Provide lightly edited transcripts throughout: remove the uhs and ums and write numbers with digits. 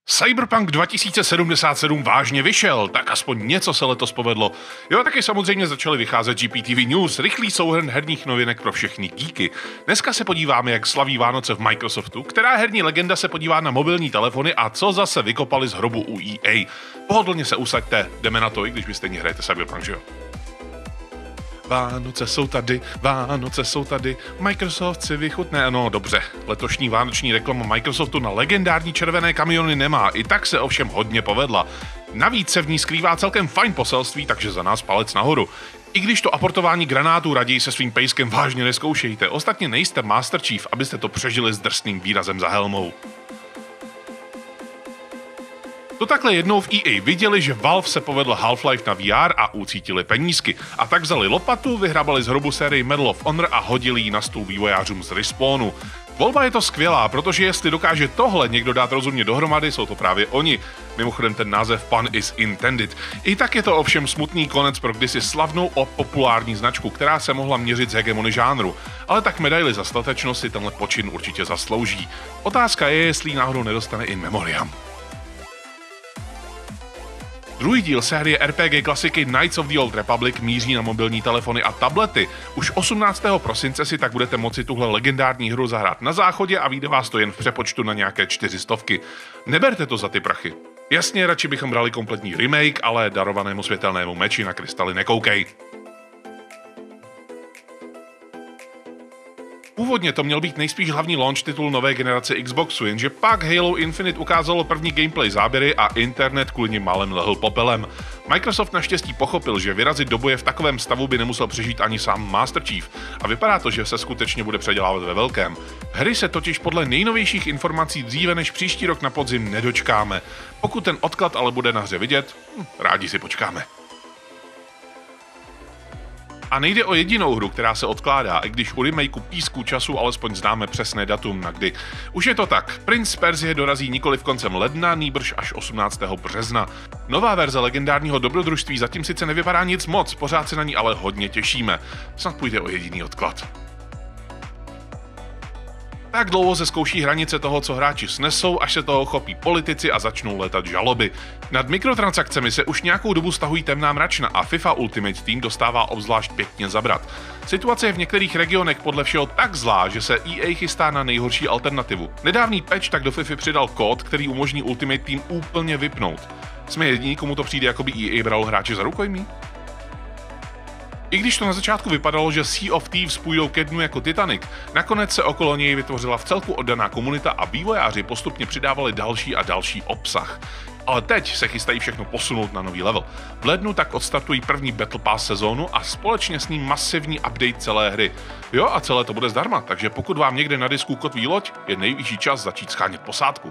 Cyberpunk 2077 vážně vyšel, tak aspoň něco se letos povedlo. Jo, taky samozřejmě začaly vycházet GPTV News, rychlý souhrn herních novinek pro všechny geeky. Dneska se podíváme, jak slaví Vánoce v Microsoftu, která herní legenda se podívá na mobilní telefony a co zase vykopali z hrobu u EA. Pohodlně se usaďte, jdeme na to, i když vy stejně hrajete Cyberpunk, že jo? Vánoce jsou tady, Microsoft si vychutne, no dobře, letošní vánoční reklama Microsoftu na legendární červené kamiony nemá, i tak se ovšem hodně povedla. Navíc se v ní skrývá celkem fajn poselství, takže za nás palec nahoru. I když to aportování granátů raději se svým pejskem vážně neskoušejte, ostatně nejste Master Chief, abyste to přežili s drsným výrazem za helmou. To takhle jednou v EA viděli, že Valve se povedl Half-Life na VR a ucítili penízky. A tak vzali lopatu, vyhrabali z hrobu sérii Medal of Honor a hodili ji na stůl vývojářům z Respawnu. Volba je to skvělá, protože jestli dokáže tohle někdo dát rozumně dohromady, jsou to právě oni. Mimochodem ten název Pun is intended. I tak je to ovšem smutný konec pro kdysi slavnou a populární značku, která se mohla měřit s hegemony žánru. Ale tak medaili za statečnost si tenhle počin určitě zaslouží. Otázka je, jestli ji náhodou nedostane in memoriam. Druhý díl série RPG klasiky Knights of the Old Republic míří na mobilní telefony a tablety. Už 18. prosince si tak budete moci tuhle legendární hru zahrát na záchodě a vyjde vás to jen v přepočtu na nějaké 400. Neberte to za ty prachy. Jasně, radši bychom brali kompletní remake, ale darovanému světelnému meči na krystaly nekoukej. Původně to měl být nejspíš hlavní launch titul nové generace Xboxu, jenže pak Halo Infinite ukázalo první gameplay záběry a internet kvůli nim málem lehl popelem. Microsoft naštěstí pochopil, že vyrazit do boje v takovém stavu by nemusel přežít ani sám Master Chief a vypadá to, že se skutečně bude předělávat ve velkém. Hry se totiž podle nejnovějších informací dříve než příští rok na podzim nedočkáme. Pokud ten odklad ale bude na hře vidět, rádi si počkáme. A nejde o jedinou hru, která se odkládá, i když u remakeu Písku času alespoň známe přesné datum na kdy. Už je to tak, Prince Persie dorazí nikoli v koncem ledna, nýbrž až 18. března. Nová verze legendárního dobrodružství zatím sice nevypadá nic moc, pořád se na ní ale hodně těšíme. Snad půjde o jediný odklad. Tak dlouho se zkouší hranice toho, co hráči snesou, až se toho chopí politici a začnou letat žaloby. Nad mikrotransakcemi se už nějakou dobu stahují temná mračna a FIFA Ultimate Team dostává obzvlášť pěkně zabrat. Situace je v některých regionech podle všeho tak zlá, že se EA chystá na nejhorší alternativu. Nedávný patch tak do FIFA přidal kód, který umožní Ultimate Team úplně vypnout. Jsme jediní, komu to přijde, jako by EA bral hráče za rukojmí? I když to na začátku vypadalo, že Sea of Thieves půjdou ke dnu jako Titanic, nakonec se okolo něj vytvořila vcelku oddaná komunita a vývojáři postupně přidávali další a další obsah. Ale teď se chystají všechno posunout na nový level. V lednu tak odstartují první Battle Pass sezónu a společně s ním masivní update celé hry. Jo, a celé to bude zdarma, takže pokud vám někde na disku kotví loď, je nejvyšší čas začít schánět posádku.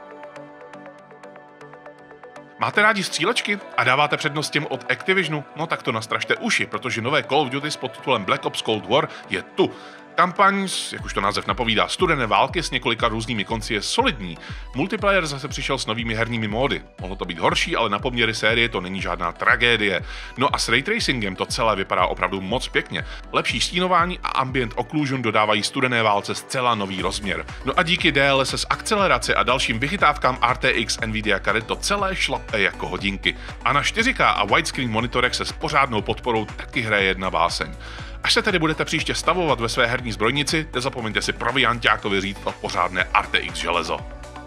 Máte rádi střílečky a dáváte přednost těm od Activisionu? No tak to nastražte uši, protože nové Call of Duty s podtitulem Black Ops Cold War je tu. Kampaň, jak už to název napovídá, studené války s několika různými konci je solidní. Multiplayer zase přišel s novými herními módy. Mohlo to být horší, ale na poměry série to není žádná tragédie. No a s ray tracingem to celé vypadá opravdu moc pěkně. Lepší stínování a ambient occlusion dodávají studené válce zcela nový rozměr. No a díky DLSS akceleraci a dalším vychytávkám RTX Nvidia karet to celé šlape jako hodinky. A na 4K a widescreen monitorech se s pořádnou podporou taky hraje jedna báseň. Až se tedy budete příště stavovat ve své herní zbrojnici, nezapomeňte si provianťákovi říct o pořádné RTX železo.